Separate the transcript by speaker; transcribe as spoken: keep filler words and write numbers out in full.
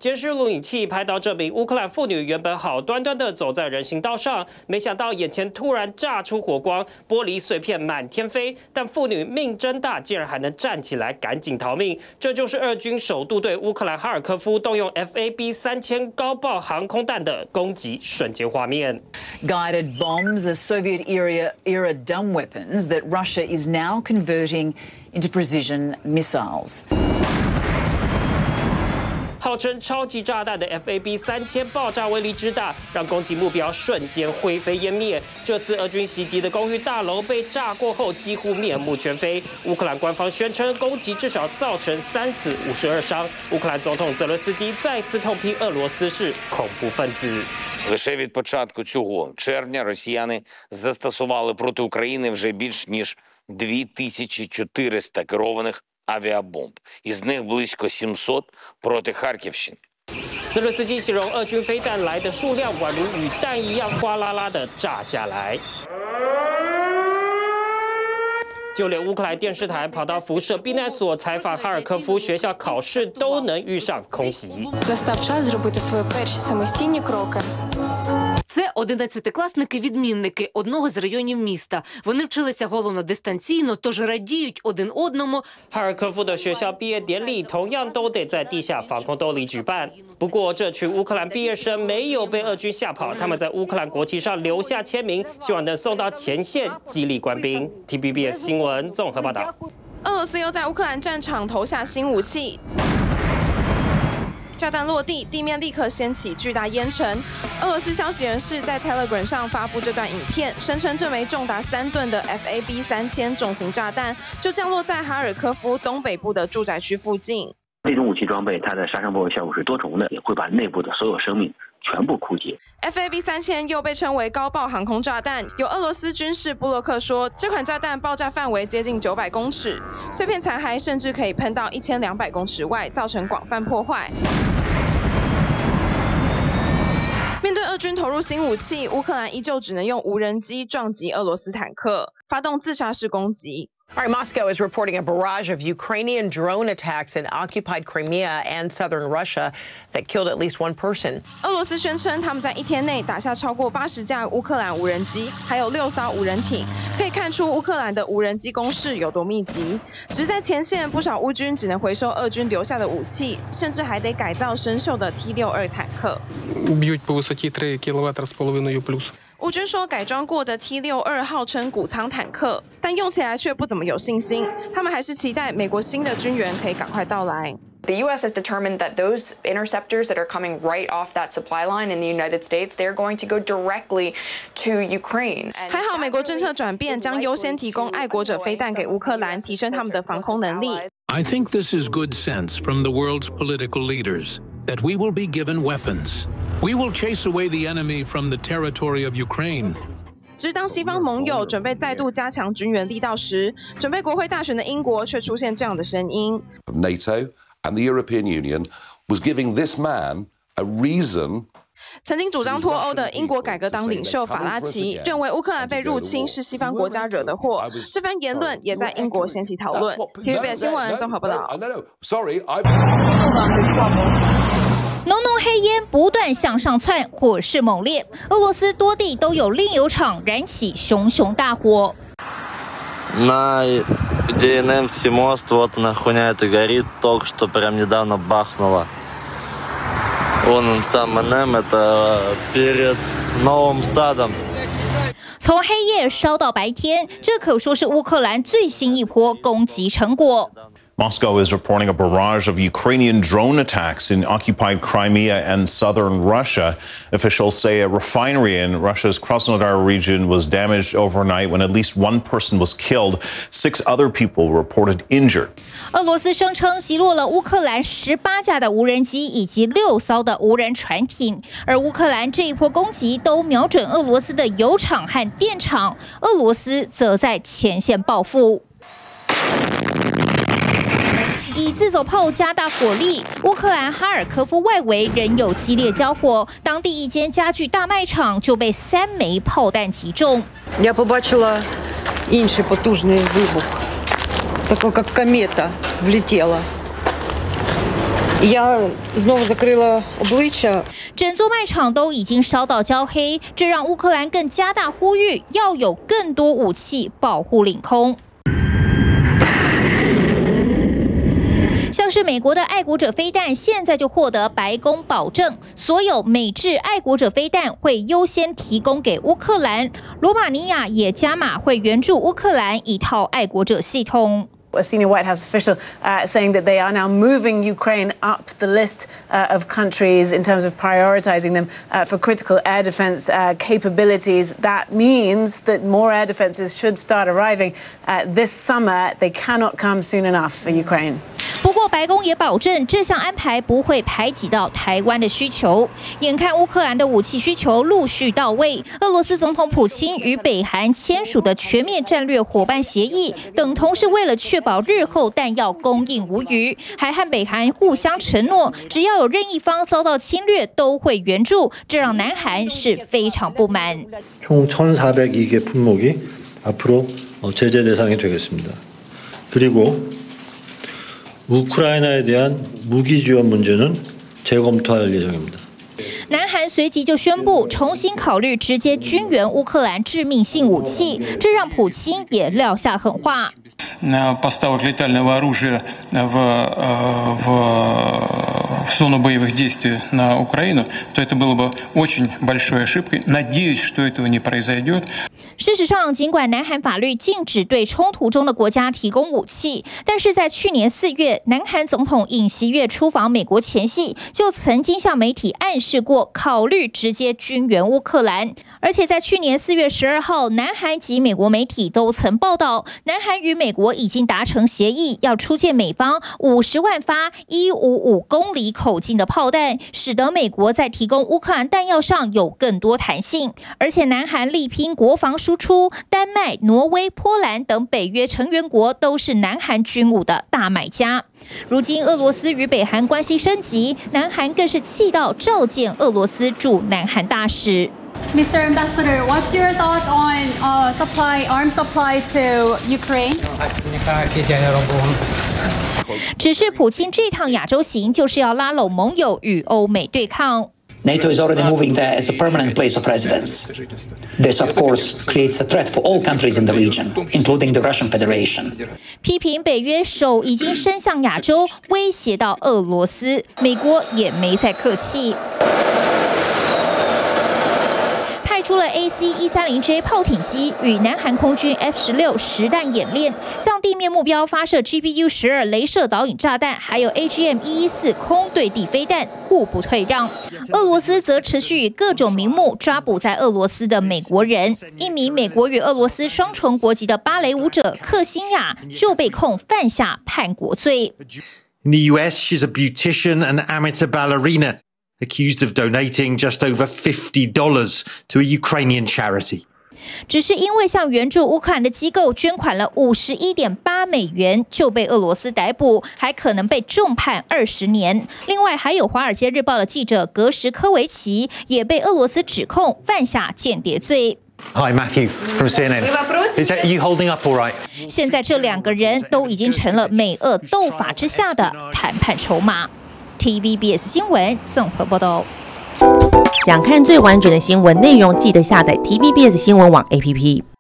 Speaker 1: 监视录影器拍到这名乌克兰妇女原本好端端的走在人行道上，没想到眼前突然炸出火光，玻璃碎片满天飞。但妇女命真大，竟然还能站起来，赶紧逃命。这就是俄军首度对乌克兰哈尔科夫动用 F A B 三千高爆航空弹的攻击瞬间画面。
Speaker 2: Guided bombs are Soviet era era dumb weapons that Russia is now converting into precision missiles.
Speaker 1: 号称超级炸弹的 F A B 三千爆炸威力之大，让攻击目标瞬间灰飞烟灭。这次俄军袭击的公寓大楼被炸过后，几乎面目全非。乌克兰官方宣称攻击至少造成三死五十二伤。乌克兰总统泽伦斯基再次痛批俄罗斯是恐怖分子。
Speaker 3: Лише від початку цього червня росіяни застосували проти України вже більш ніж дві тисячі чотириста керованих авіабомб. Із них близько сімсот проти Харківщини.
Speaker 1: 泽伦斯基形容俄军飞弹来的数量宛如雨弹一样哗啦啦的炸下来。 就连乌克兰电视台跑到辐射避难所采访哈尔科夫学校考试，都能遇上空袭。
Speaker 4: Настав час зробити свої перші самостійні кроки.
Speaker 5: Це одинадцятикласники-відмінники одного з районів міста. Вони вчилися головно дистанційно, тож радіють один одному.
Speaker 1: 哈尔科夫的学校毕业典礼同样都得在地下防空洞里举办。不过，这群乌克兰毕业生没有被俄军吓跑，他们在乌克兰国旗上留下签名，希望能送到前线激励官兵。T V B S 新闻综合报道。
Speaker 6: 俄罗斯又在乌克兰战场投下新武器。 炸弹落地，地面立刻掀起巨大烟尘。俄罗斯消息人士在 Telegram 上发布这段影片，声称这枚重达三吨的 F A B 三千重型炸弹就降落在哈尔科夫东北部的住宅区附近。
Speaker 7: 这种武器装备，它的杀伤破坏效果是多重的，也会把内部的所有生命全部枯竭。
Speaker 6: F A B 三千又被称为高爆航空炸弹，有俄罗斯军事部落客说，这款炸弹爆炸范围接近九百公尺，碎片残骸甚至可以喷到一千两百公尺外，造成广泛破坏。 面对俄军投入新武器，乌克兰依旧只能用无人机撞击俄罗斯坦克，发动自杀式攻击。
Speaker 8: All right, Moscow is reporting a barrage of Ukrainian drone attacks in occupied Crimea and southern Russia that killed at least one person.
Speaker 6: 俄罗斯宣称他们在一天内打下超过八十架乌克兰无人机，还有六艘无人艇，可以看出乌克兰的无人机攻势有多密集。只是在前线，不少乌军只能回收俄军留下的武器，甚至还得改造生锈的 T 六十二坦克。
Speaker 9: Б'ють по висоті три кілометри з половиною плюс.
Speaker 6: 乌军说，改装过的 T 六十二号称谷仓坦克，但用起来却不怎么有信心。他们还是期待美国新的军援可以赶快到来。
Speaker 10: The U S has determined that those interceptors that are coming right off that supply line in the United States, they're going to go directly to Ukraine.
Speaker 6: 还好，美国政策转变，将优先提供爱国者飞弹给乌克兰，提升他们的防空能力。
Speaker 11: I think this is good sense from the world's political leaders that we will be given weapons. We will chase away the enemy from the territory of Ukraine.
Speaker 6: 只是当西方盟友准备再度加强军援力道时，准备国会大选的英国却出现这样的声音。
Speaker 12: NATO and the European Union was giving this man a reason.
Speaker 6: 曾经主张脱欧的英国改革党领袖法拉奇认为乌克兰被入侵是西方国家惹的祸，这番言论也在英国掀起讨论。T V B S 新闻综合报道。
Speaker 13: 浓浓黑烟不断向上窜，火势猛烈。俄罗斯多地都有炼油厂燃起熊熊大火。
Speaker 14: На где Немский мост, вот она хуйня это горит, только что прям недавно бахнуло. Вон он сам Нем, это перед Новым Садом.
Speaker 13: 从黑夜烧到白天，这可说是乌克兰最新一波攻击成果。
Speaker 15: Moscow is reporting a barrage of Ukrainian drone attacks in occupied Crimea and southern Russia. Officials say a refinery in Russia's Krasnodar region was damaged overnight when at least one person was killed. Six other people were reported injured.
Speaker 13: 俄罗斯声称击落了乌克兰十八架的无人机以及六艘的无人船艇，而乌克兰这一波攻击都瞄准俄罗斯的油厂和电厂，俄罗斯则在前线报复。 以自走炮加大火力，乌克兰哈尔科夫外围仍有激烈交火，当地一间家具大卖场就被三枚炮弹击中。
Speaker 8: Я побачила інший потужний вибух, такий як комета влетіла.
Speaker 16: Я знову закрила обличчя.
Speaker 13: 整座卖场都已经烧到焦黑，这让乌克兰更加大呼吁，要有更多武器保护领空。像是美国的爱国者飞弹，现在就获得白宫保证，所有美制爱国者飞弹会优先提供给乌克兰。罗马尼亚也加码会援助乌克兰一套爱国者系统。
Speaker 17: A senior White House official uh, saying that they are now moving Ukraine up the list uh, of countries in terms of prioritizing them uh, for critical air defense uh, capabilities. That means that more air defenses should start arriving uh, this summer. They cannot come soon enough for Ukraine.
Speaker 13: 不过，白宫也保证这项安排不会排挤到台湾的需求。眼看乌克兰的武器需求陆续到位，俄罗斯总统普京与北韩签署的全面战略伙伴协议，等同是为了确保日后弹药供应无虞，还和北韩互相承诺，只要有任意方遭到侵略，都会援助。这让南韩是非常不满。
Speaker 18: 총 천사백이 개 품목이 앞으로 제재 대상이 되겠습니다. 그리고 우크라이나에 대한 무기 지원 문제는 재검토할 예정입니다.
Speaker 13: 南韩随即就宣布重新考虑直接军援乌克兰致命性武器，这让普京也撂下狠话。
Speaker 19: поставок летального оружия в, в, в зону боевых действий на Украину, то это было бы очень большой ошибкой. Надеюсь, что этого не произойдет.
Speaker 13: 事实上，尽管南韩法律禁止对冲突中的国家提供武器，但是在去年四月，南韩总统尹锡悦出访美国前夕，就曾经向媒体暗示过考虑直接军援乌克兰。而且在去年四月十二号，南韩及美国媒体都曾报道，南韩与美国已经达成协议，要出借美方五十万发一百五十五公里口径的炮弹，使得美国在提供乌克兰弹药上有更多弹性。而且南韩力拼国防输出，丹麦、挪威、波兰等北约成员国都是南韩军武的大买家。如今俄罗斯与北韩关系升级，南韩更是气到召见俄罗斯驻南韩大使。
Speaker 20: Mister Ambassador, what's your thoughts on uh, supply, arms supply to Ukraine?
Speaker 13: 只是普京这趟亚洲行就是要拉拢盟友与欧美对抗。
Speaker 21: NATO is already moving there as a permanent place of residence. This, of course, creates a threat for all countries in the region, including the Russian Federation.
Speaker 13: 批评北约手已经伸向亚洲，威胁到俄罗斯，美国也没再客气。 派出了 A C 一三零 J 炮艇机与南韩空军 F 十六实弹演练，向地面目标发射 G B U 十二雷射导引炸弹，还有 A G M 一一四空对地飞弹，互不退让。俄罗斯则持续以各种名目抓捕在俄罗斯的美国人。一名美国与俄罗斯双重国籍的芭蕾舞者克辛亚就被控犯下叛国罪。
Speaker 22: In the U S, she's a beautician and amateur ballerina, accused of donating just over fifty dollars to a Ukrainian charity.
Speaker 13: 只是因为向援助乌克兰的机构捐款了五十一点八美元，就被俄罗斯逮捕，还可能被重判二十年。另外，还有《华尔街日报》的记者格什科维奇也被俄罗斯指控犯下间谍罪。
Speaker 22: Hi, Matthew from C N N. Is that you holding up all right?
Speaker 13: 现在这两个人都已经成了美俄斗法之下的谈判筹码。T V B S 新闻综合报道。
Speaker 23: 想看最完整的新闻内容，记得下载 T V B S 新闻网 A P P。